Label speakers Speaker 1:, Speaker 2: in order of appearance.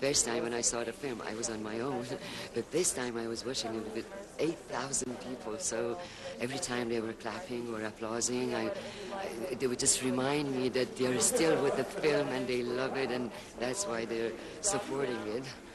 Speaker 1: First time when I saw the film, I was on my own, but this time I was watching it with 8,000 people. So every time they were clapping or applauding, they would just remind me that they're still with the film and they love it, and that's why they're supporting it.